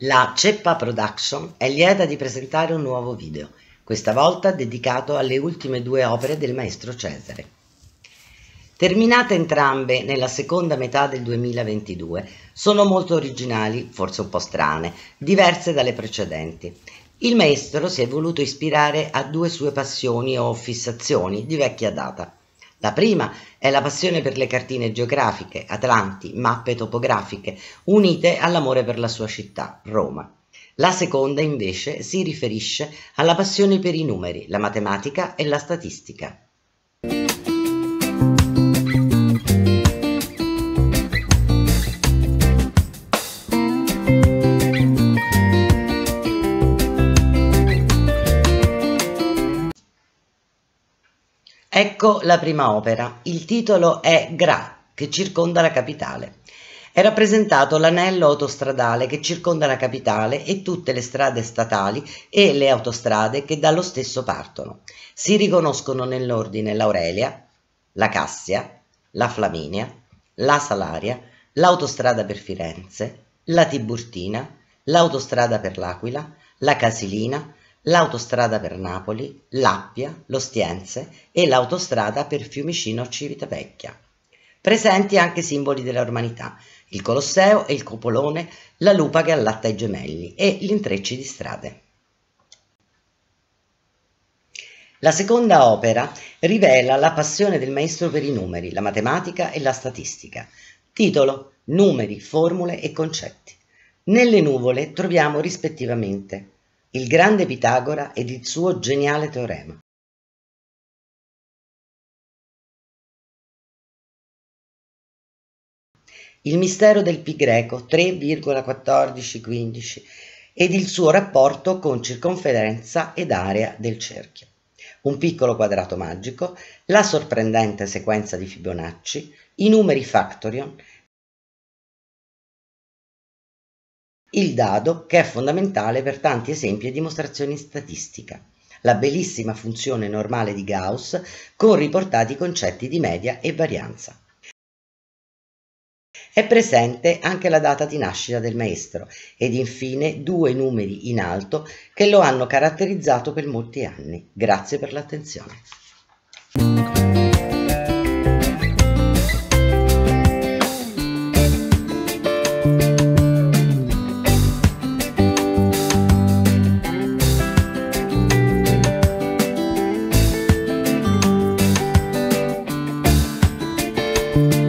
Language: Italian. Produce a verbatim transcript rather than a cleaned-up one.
La Ceppa Production è lieta di presentare un nuovo video, questa volta dedicato alle ultime due opere del maestro Cesare. Terminate entrambe nella seconda metà del duemilaventidue, sono molto originali, forse un po' strane, diverse dalle precedenti. Il maestro si è voluto ispirare a due sue passioni o fissazioni di vecchia data. La prima è la passione per le cartine geografiche, atlanti, mappe topografiche, unite all'amore per la sua città, Roma. La seconda, invece, si riferisce alla passione per i numeri, la matematica e la statistica. Ecco la prima opera. Il titolo è Gra, che circonda la capitale. È rappresentato l'anello autostradale che circonda la capitale e tutte le strade statali e le autostrade che dallo stesso partono. Si riconoscono nell'ordine l'Aurelia, la Cassia, la Flaminia, la Salaria, l'autostrada per Firenze, la Tiburtina, l'autostrada per l'Aquila, la Casilina, l'autostrada per Napoli, l'Appia, l'Ostiense e l'autostrada per Fiumicino-Civitavecchia. Presenti anche simboli della romanità, il Colosseo e il Cupolone, la lupa che allatta i gemelli e gli intrecci di strade. La seconda opera rivela la passione del maestro per i numeri, la matematica e la statistica. Titolo: Numeri, formule e concetti. Nelle nuvole troviamo rispettivamente il grande Pitagora ed il suo geniale teorema. Il mistero del pi greco tre virgola quattordici quindici ed il suo rapporto con circonferenza ed area del cerchio. Un piccolo quadrato magico, la sorprendente sequenza di Fibonacci, i numeri factorion, il dado, che è fondamentale per tanti esempi e dimostrazioni in statistica, la bellissima funzione normale di Gauss con riportati concetti di media e varianza. È presente anche la data di nascita del maestro ed infine due numeri in alto che lo hanno caratterizzato per molti anni. Grazie per l'attenzione. Thank you.